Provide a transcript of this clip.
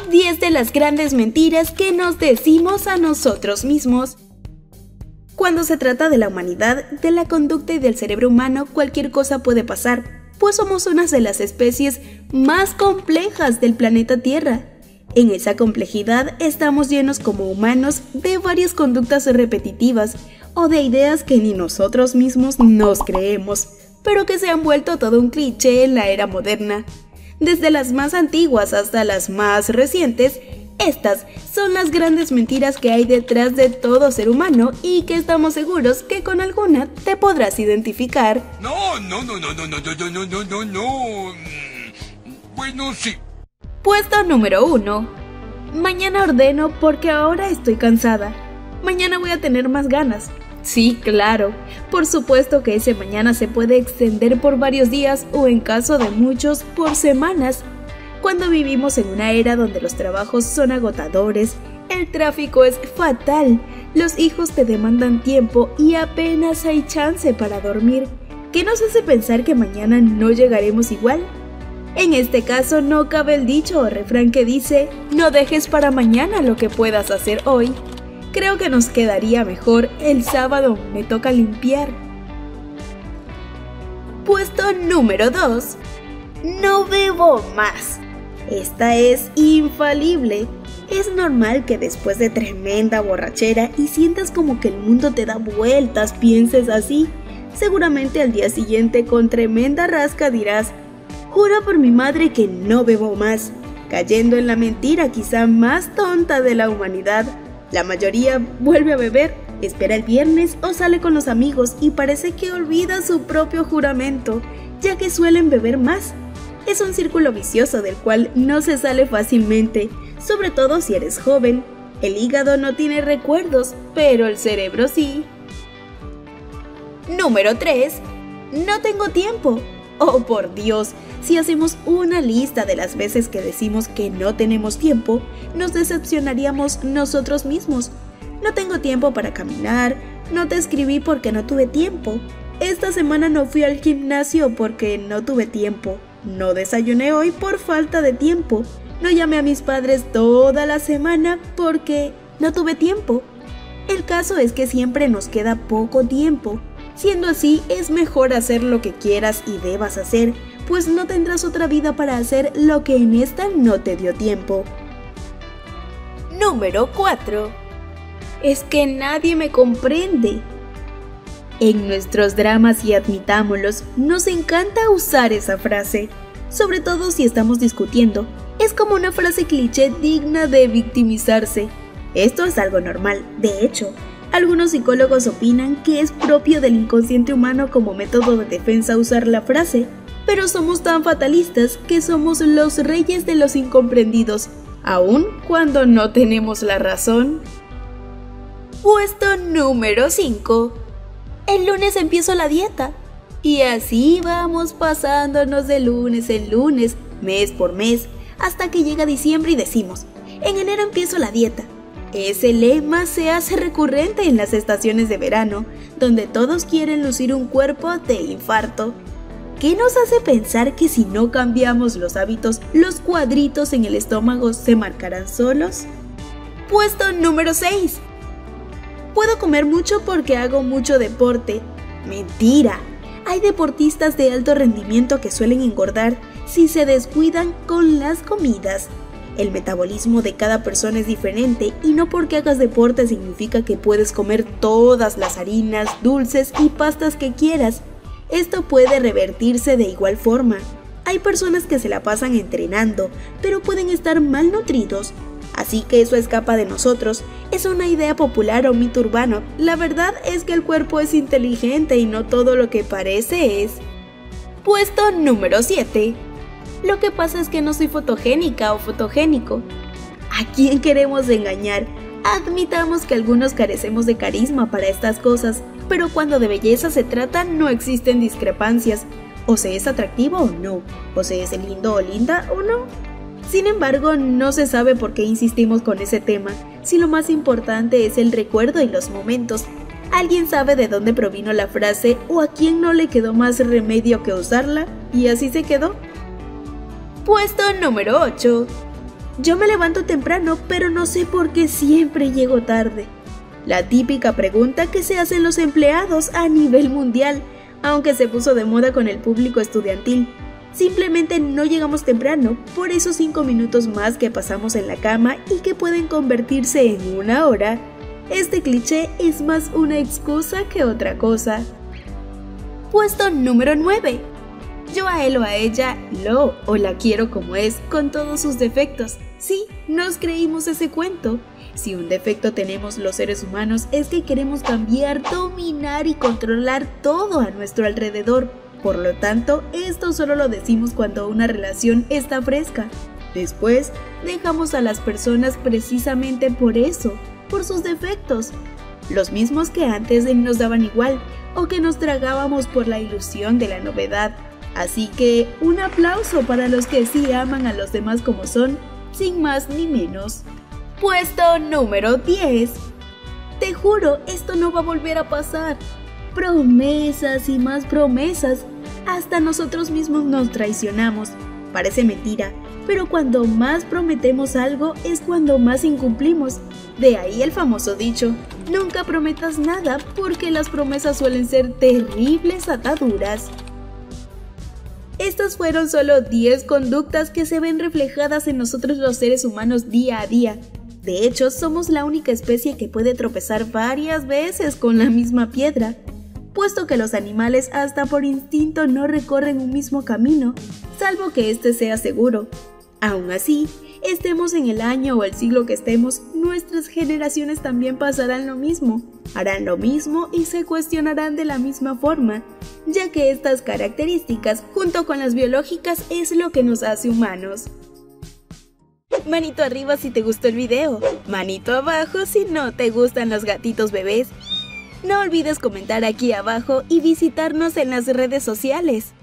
10 de las grandes mentiras que nos decimos a nosotros mismos. Cuando se trata de la humanidad, de la conducta y del cerebro humano, cualquier cosa puede pasar, pues somos una de las especies más complejas del planeta Tierra. En esa complejidad estamos llenos como humanos de varias conductas repetitivas o de ideas que ni nosotros mismos nos creemos, pero que se han vuelto todo un cliché en la era moderna. Desde las más antiguas hasta las más recientes, estas son las grandes mentiras que hay detrás de todo ser humano y que estamos seguros que con alguna te podrás identificar. No. Bueno, sí. Puesto número 1. Mañana ordeno porque ahora estoy cansada. Mañana voy a tener más ganas. Sí, claro. Por supuesto que ese mañana se puede extender por varios días o, en caso de muchos, por semanas. Cuando vivimos en una era donde los trabajos son agotadores, el tráfico es fatal, los hijos te demandan tiempo y apenas hay chance para dormir, ¿qué nos hace pensar que mañana no llegaremos igual? En este caso no cabe el dicho o refrán que dice, no dejes para mañana lo que puedas hacer hoy. Creo que nos quedaría mejor el sábado me toca limpiar. Puesto número 2. No bebo más. Esta es infalible. Es normal que después de tremenda borrachera y sientas como que el mundo te da vueltas, pienses así. Seguramente al día siguiente con tremenda rasca dirás, juro por mi madre que no bebo más, cayendo en la mentira quizá más tonta de la humanidad. La mayoría vuelve a beber, espera el viernes o sale con los amigos y parece que olvida su propio juramento, ya que suelen beber más. Es un círculo vicioso del cual no se sale fácilmente, sobre todo si eres joven. El hígado no tiene recuerdos, pero el cerebro sí. Número 3. No tengo tiempo. Oh, por Dios, si hacemos una lista de las veces que decimos que no tenemos tiempo, nos decepcionaríamos nosotros mismos. No tengo tiempo para caminar, no te escribí porque no tuve tiempo. Esta semana no fui al gimnasio porque no tuve tiempo. No desayuné hoy por falta de tiempo. No llamé a mis padres toda la semana porque no tuve tiempo. El caso es que siempre nos queda poco tiempo. Siendo así, es mejor hacer lo que quieras y debas hacer, pues no tendrás otra vida para hacer lo que en esta no te dio tiempo. Número 4. Es que nadie me comprende. En nuestros dramas, y admitámoslos, nos encanta usar esa frase, sobre todo si estamos discutiendo. Es como una frase cliché digna de victimizarse. Esto es algo normal, de hecho. Algunos psicólogos opinan que es propio del inconsciente humano como método de defensa usar la frase, pero somos tan fatalistas que somos los reyes de los incomprendidos, aun cuando no tenemos la razón. Puesto número 5. El lunes empiezo la dieta. Y así vamos pasándonos de lunes en lunes, mes por mes, hasta que llega diciembre y decimos, en enero empiezo la dieta. Ese lema se hace recurrente en las estaciones de verano, donde todos quieren lucir un cuerpo de infarto. ¿Qué nos hace pensar que si no cambiamos los hábitos, los cuadritos en el estómago se marcarán solos? Puesto número 6. Puedo comer mucho porque hago mucho deporte. Mentira. Hay deportistas de alto rendimiento que suelen engordar si se descuidan con las comidas. El metabolismo de cada persona es diferente y no porque hagas deporte significa que puedes comer todas las harinas, dulces y pastas que quieras. Esto puede revertirse de igual forma. Hay personas que se la pasan entrenando, pero pueden estar malnutridos. Así que eso escapa de nosotros. Es una idea popular o mito urbano. La verdad es que el cuerpo es inteligente y no todo lo que parece es. Puesto número 7. Lo que pasa es que no soy fotogénica o fotogénico. ¿A quién queremos engañar? Admitamos que algunos carecemos de carisma para estas cosas, pero cuando de belleza se trata no existen discrepancias. O se es atractivo o no, o se es lindo o linda o no. Sin embargo, no se sabe por qué insistimos con ese tema, si lo más importante es el recuerdo y los momentos. ¿Alguien sabe de dónde provino la frase o a quién no le quedó más remedio que usarla? Y así se quedó. Puesto número 8. Yo me levanto temprano, pero no sé por qué siempre llego tarde. La típica pregunta que se hacen los empleados a nivel mundial, aunque se puso de moda con el público estudiantil. Simplemente no llegamos temprano por esos 5 minutos más que pasamos en la cama y que pueden convertirse en 1 hora. Este cliché es más una excusa que otra cosa. Puesto número 9. Yo a él o a ella lo o la quiero como es, con todos sus defectos. Sí, nos creímos ese cuento. Si un defecto tenemos los seres humanos es que queremos cambiar, dominar y controlar todo a nuestro alrededor. Por lo tanto, esto solo lo decimos cuando una relación está fresca. Después, dejamos a las personas precisamente por eso, por sus defectos. Los mismos que antes nos daban igual o que nos tragábamos por la ilusión de la novedad. Así que, un aplauso para los que sí aman a los demás como son, sin más ni menos. Puesto número 10. Te juro, esto no va a volver a pasar. Promesas y más promesas. Hasta nosotros mismos nos traicionamos. Parece mentira, pero cuando más prometemos algo es cuando más incumplimos. De ahí el famoso dicho, nunca prometas nada porque las promesas suelen ser terribles ataduras. Estas fueron solo 10 conductas que se ven reflejadas en nosotros los seres humanos día a día. De hecho, somos la única especie que puede tropezar varias veces con la misma piedra, puesto que los animales hasta por instinto no recorren un mismo camino, salvo que éste sea seguro. Aún así, estemos en el año o el siglo que estemos, nuestras generaciones también pasarán lo mismo, harán lo mismo y se cuestionarán de la misma forma, ya que estas características, junto con las biológicas, es lo que nos hace humanos. Manito arriba si te gustó el video, manito abajo si no te gustan los gatitos bebés. No olvides comentar aquí abajo y visitarnos en las redes sociales.